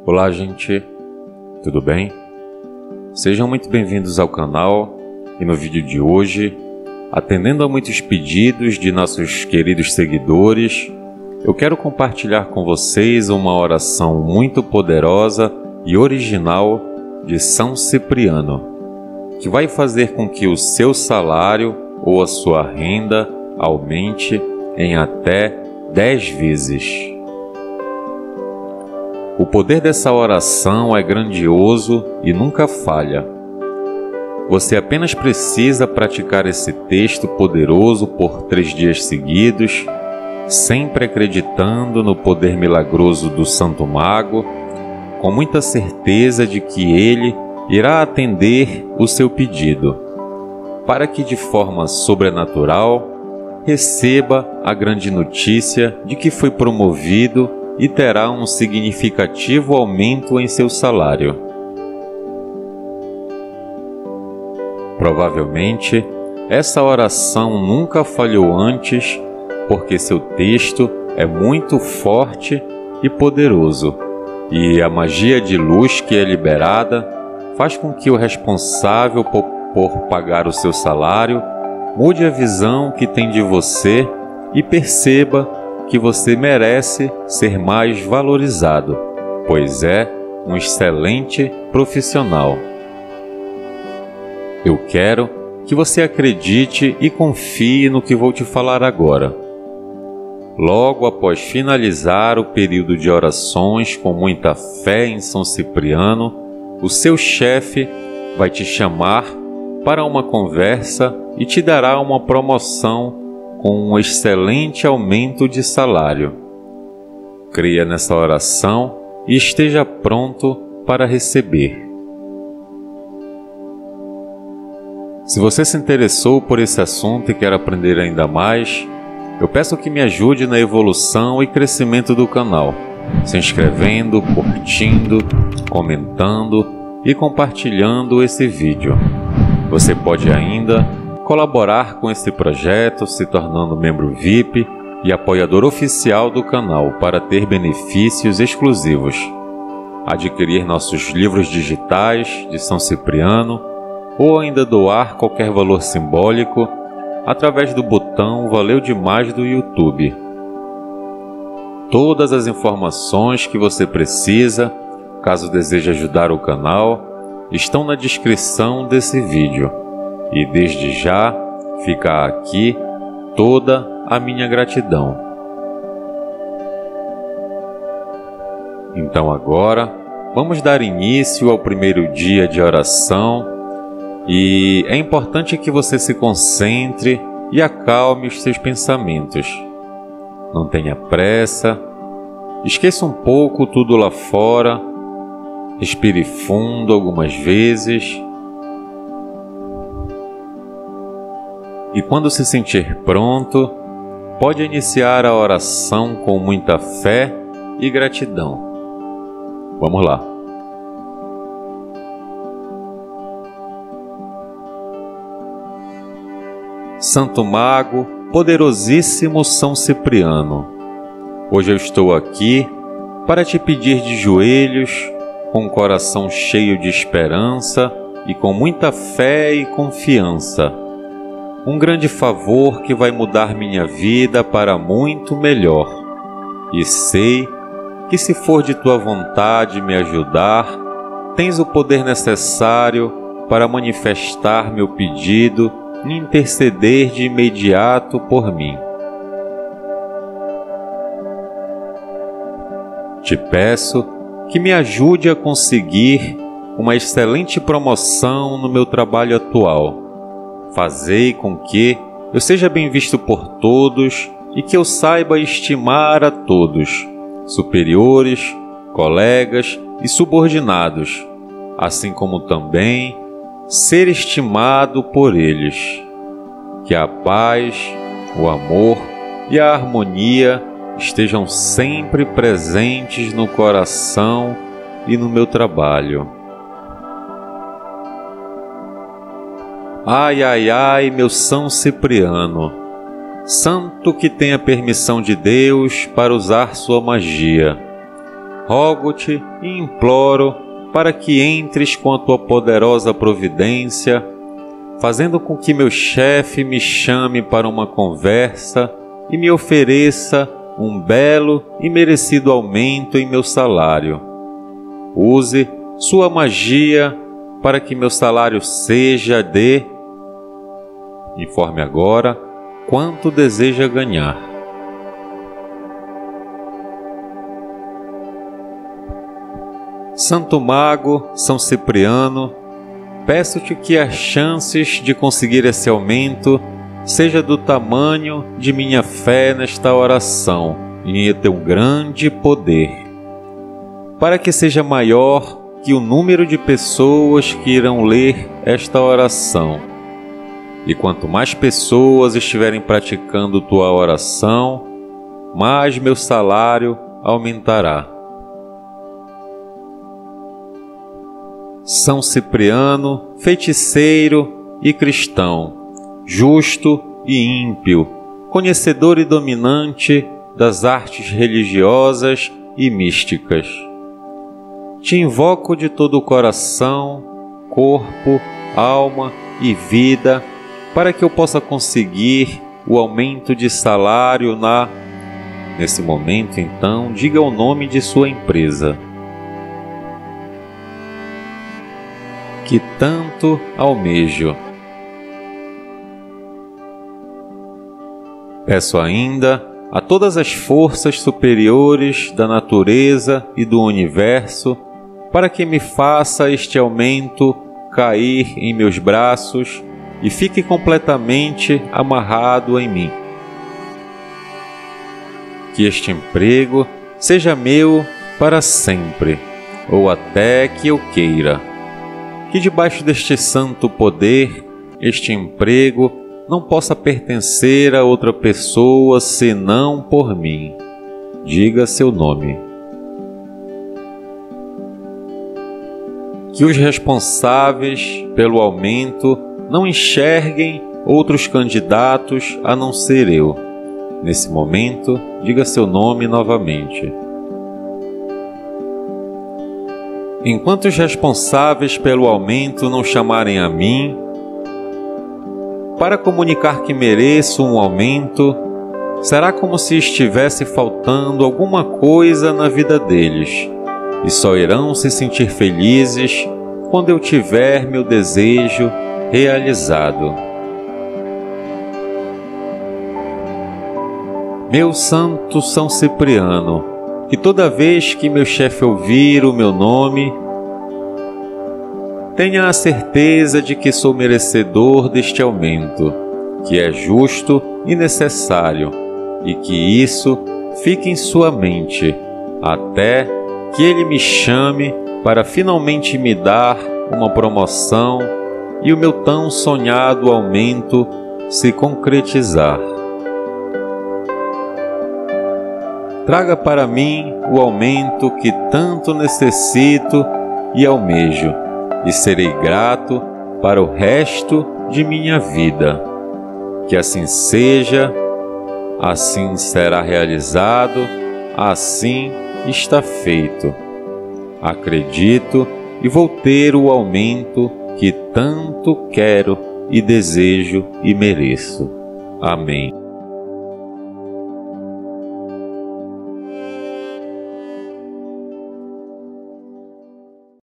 Olá, gente, tudo bem? Sejam muito bem-vindos ao canal e no vídeo de hoje, atendendo a muitos pedidos de nossos queridos seguidores, eu quero compartilhar com vocês uma oração muito poderosa e original de São Cipriano, que vai fazer com que o seu salário ou a sua renda aumente em até 10 vezes. O poder dessa oração é grandioso e nunca falha. Você apenas precisa praticar esse texto poderoso por 3 dias seguidos, sempre acreditando no poder milagroso do Santo Mago, com muita certeza de que ele irá atender o seu pedido, para que de forma sobrenatural receba a grande notícia de que foi promovido e terá um significativo aumento em seu salário. Provavelmente, essa oração nunca falhou antes, porque seu texto é muito forte e poderoso, e a magia de luz que é liberada faz com que o responsável por pagar o seu salário mude a visão que tem de você e perceba que você merece ser mais valorizado, pois é um excelente profissional. Eu quero que você acredite e confie no que vou te falar agora. Logo após finalizar o período de orações com muita fé em São Cipriano, o seu chefe vai te chamar para uma conversa e te dará uma promoção com um excelente aumento de salário. Creia nessa oração e esteja pronto para receber. Se você se interessou por esse assunto e quer aprender ainda mais, eu peço que me ajude na evolução e crescimento do canal, se inscrevendo, curtindo, comentando e compartilhando esse vídeo. Você pode ainda colaborar com esse projeto se tornando membro VIP e apoiador oficial do canal para ter benefícios exclusivos, adquirir nossos livros digitais de São Cipriano ou ainda doar qualquer valor simbólico através do botão Valeu Demais do YouTube. Todas as informações que você precisa, caso deseje ajudar o canal, estão na descrição desse vídeo. E desde já fica aqui toda a minha gratidão. Então agora vamos dar início ao primeiro dia de oração e é importante que você se concentre e acalme os seus pensamentos. Não tenha pressa, esqueça um pouco tudo lá fora, respire fundo algumas vezes. E quando se sentir pronto, pode iniciar a oração com muita fé e gratidão. Vamos lá. Santo Mago, poderosíssimo São Cipriano, hoje eu estou aqui para te pedir de joelhos, com o coração cheio de esperança e com muita fé e confiança, um grande favor que vai mudar minha vida para muito melhor. E sei que se for de tua vontade me ajudar, tens o poder necessário para manifestar meu pedido e interceder de imediato por mim. Te peço que me ajude a conseguir uma excelente promoção no meu trabalho atual. Fazei com que eu seja bem visto por todos e que eu saiba estimar a todos, superiores, colegas e subordinados, assim como também ser estimado por eles. Que a paz, o amor e a harmonia estejam sempre presentes no coração e no meu trabalho. Ai, ai, ai, meu São Cipriano, santo que tem a permissão de Deus para usar sua magia, rogo-te e imploro para que entres com a tua poderosa providência, fazendo com que meu chefe me chame para uma conversa e me ofereça um belo e merecido aumento em meu salário. Use sua magia para que meu salário seja de... Informe agora quanto deseja ganhar. Santo Mago São Cipriano, peço-te que as chances de conseguir esse aumento seja do tamanho de minha fé nesta oração e em teu grande poder, para que seja maior que o número de pessoas que irão ler esta oração. E quanto mais pessoas estiverem praticando tua oração, mais meu salário aumentará. São Cipriano, feiticeiro e cristão, justo e ímpio, conhecedor e dominante das artes religiosas e místicas. Te invoco de todo o coração, corpo, alma e vida, para que eu possa conseguir o aumento de salário na... Nesse momento, então, diga o nome de sua empresa, que tanto almejo. Peço ainda a todas as forças superiores da natureza e do universo para que me faça este aumento cair em meus braços e fique completamente amarrado em mim. Que este emprego seja meu para sempre, ou até que eu queira. Que debaixo deste santo poder, este emprego não possa pertencer a outra pessoa senão por mim. Diga seu nome. Que os responsáveis pelo aumento não enxerguem outros candidatos a não ser eu. Nesse momento, diga seu nome novamente. Enquanto os responsáveis pelo aumento não chamarem a mim, para comunicar que mereço um aumento, será como se estivesse faltando alguma coisa na vida deles, e só irão se sentir felizes quando eu tiver meu desejo realizado. Meu santo São Cipriano, que toda vez que meu chefe ouvir o meu nome, tenha a certeza de que sou merecedor deste aumento, que é justo e necessário, e que isso fique em sua mente, até que ele me chame para finalmente me dar uma promoção e o meu tão sonhado aumento se concretizar. Traga para mim o aumento que tanto necessito e almejo, e serei grato para o resto de minha vida. Que assim seja, assim será realizado, assim está feito. Acredito e vou ter o aumento que tanto quero e desejo e mereço. Amém.